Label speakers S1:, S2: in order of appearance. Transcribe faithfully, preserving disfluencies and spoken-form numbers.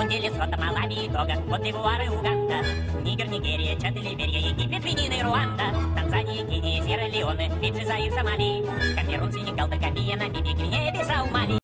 S1: Бурундия, Лесото, Малави и Того, Кот д'Ивуар и Уганда, Нигер, Нигерия, Чад и Либерия, Египет, Бенин и Руанда, Танзания, Кения, Сьерра-Леоне, Фиджи, Заир, Сомали, Камерун, Сенегал, Гамбия, Намибия, Гвинея, Бисау, Мали.